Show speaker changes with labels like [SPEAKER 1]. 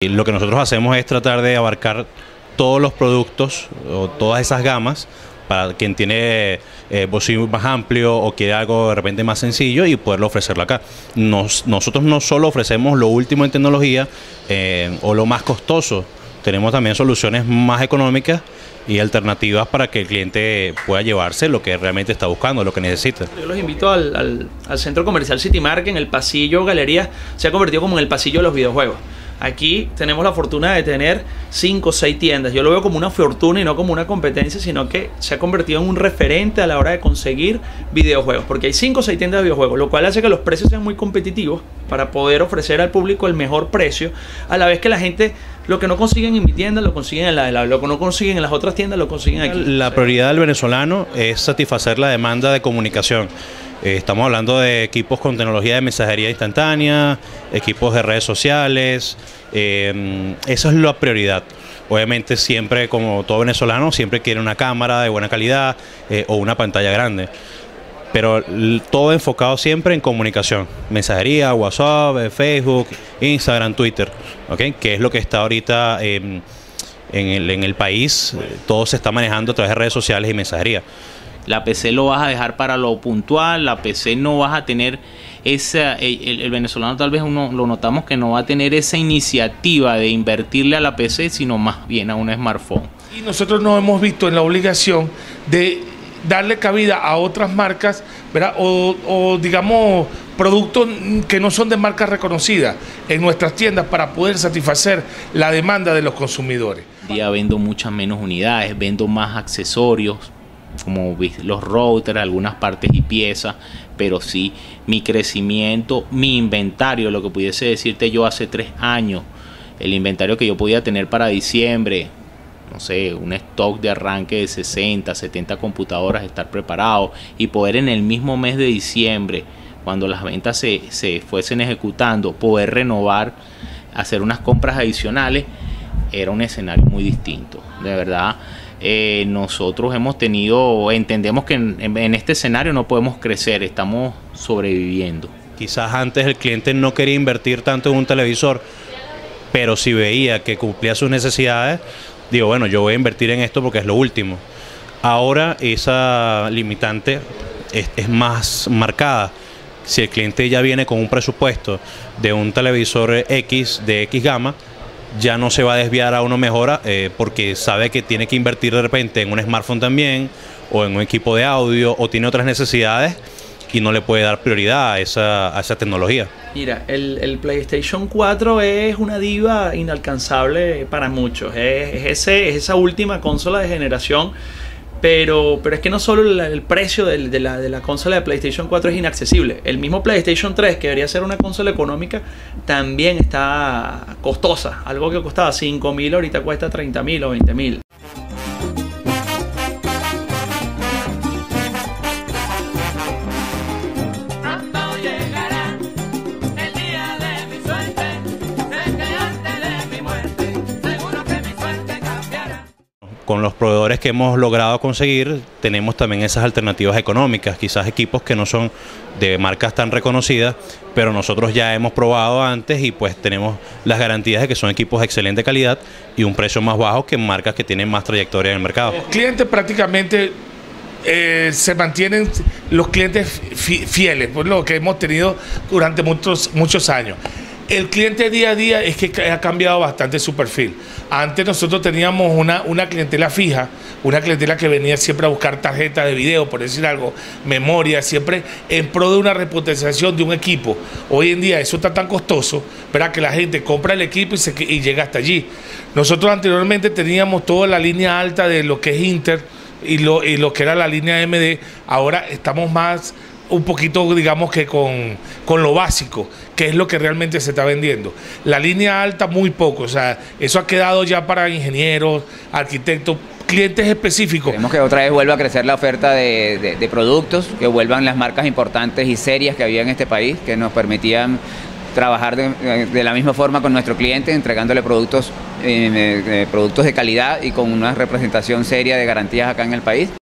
[SPEAKER 1] Lo que nosotros hacemos es tratar de abarcar todos los productos o todas esas gamas para quien tiene bolsillo más amplio o quiere algo de repente más sencillo y poderlo ofrecerlo acá. Nosotros no solo ofrecemos lo último en tecnología o lo más costoso, tenemos también soluciones más económicas y alternativas para que el cliente pueda llevarse lo que realmente está buscando, lo que necesita.
[SPEAKER 2] Yo los invito al centro comercial City Market. En el pasillo Galerías se ha convertido como en el pasillo de los videojuegos. Aquí tenemos la fortuna de tener 5 o 6 tiendas. Yo lo veo como una fortuna y no como una competencia, sino que se ha convertido en un referente a la hora de conseguir videojuegos, porque hay 5 o 6 tiendas de videojuegos, lo cual hace que los precios sean muy competitivos para poder ofrecer al público el mejor precio, a la vez que la gente lo que no consiguen en mi tienda lo consiguen en la de la, lo que no consiguen en las otras tiendas lo consiguen aquí.
[SPEAKER 1] La prioridad del venezolano es satisfacer la demanda de comunicación. Estamos hablando de equipos con tecnología de mensajería instantánea, equipos de redes sociales, esa es la prioridad. Obviamente siempre, como todo venezolano, siempre quiere una cámara de buena calidad o una pantalla grande. Pero todo enfocado siempre en comunicación, mensajería, WhatsApp, Facebook, Instagram, Twitter, ¿okay? Que es lo que está ahorita en el país, todo se está manejando a través de redes sociales y mensajería.
[SPEAKER 3] La PC lo vas a dejar para lo puntual, la PC no vas a tener esa, el venezolano tal vez uno lo notamos que no va a tener esa iniciativa de invertirle a la PC, sino más bien a un smartphone.
[SPEAKER 4] Y nosotros nos hemos visto en la obligación de darle cabida a otras marcas, ¿verdad? O digamos productos que no son de marcas reconocidas en nuestras tiendas para poder satisfacer la demanda de los consumidores.
[SPEAKER 3] Día vendo muchas menos unidades, vendo más accesorios, como los routers, algunas partes y piezas, pero sí mi crecimiento, mi inventario, lo que pudiese decirte yo hace 3 años, el inventario que yo podía tener para diciembre, no sé, un stock de arranque de 60, 70 computadoras, estar preparado y poder en el mismo mes de diciembre, cuando las ventas se fuesen ejecutando, poder renovar, hacer unas compras adicionales, era un escenario muy distinto, de verdad. Nosotros entendemos que en este escenario no podemos crecer, estamos sobreviviendo.
[SPEAKER 1] Quizás antes el cliente no quería invertir tanto en un televisor, pero si veía que cumplía sus necesidades, digo, bueno, yo voy a invertir en esto porque es lo último. Ahora esa limitante es más marcada. Si el cliente ya viene con un presupuesto de un televisor X, de X gama, ya no se va a desviar a uno mejora porque sabe que tiene que invertir de repente en un smartphone también o en un equipo de audio o tiene otras necesidades y no le puede dar prioridad a esa tecnología.
[SPEAKER 2] Mira, el PlayStation 4 es una diva inalcanzable para muchos, es esa última consola de generación. Pero es que no solo el precio de la consola de PlayStation 4 es inaccesible. El mismo PlayStation 3, que debería ser una consola económica, también está costosa. Algo que costaba 5.000 ahorita cuesta 30.000 o 20.000.
[SPEAKER 1] Con los proveedores que hemos logrado conseguir, tenemos también esas alternativas económicas, quizás equipos que no son de marcas tan reconocidas, pero nosotros ya hemos probado antes y pues tenemos las garantías de que son equipos de excelente calidad y un precio más bajo que marcas que tienen más trayectoria en el mercado.
[SPEAKER 4] Los clientes prácticamente se mantienen los clientes fieles, por lo que hemos tenido durante muchos años. El cliente día a día es que ha cambiado bastante su perfil. Antes nosotros teníamos una clientela fija, una clientela que venía siempre a buscar tarjetas de video, por decir algo, memoria, siempre en pro de una repotenciación de un equipo. Hoy en día eso está tan costoso, ¿verdad?, que la gente compra el equipo y llega hasta allí. Nosotros anteriormente teníamos toda la línea alta de lo que es Inter y lo que era la línea AMD. Ahora estamos más un poquito, digamos que con lo básico, que es lo que realmente se está vendiendo. La línea alta muy poco, o sea, eso ha quedado ya para ingenieros, arquitectos, clientes específicos.
[SPEAKER 5] Queremos que otra vez vuelva a crecer la oferta de productos, que vuelvan las marcas importantes y serias que había en este país, que nos permitían trabajar de la misma forma con nuestro cliente, entregándole productos de calidad y con una representación seria de garantías acá en el país.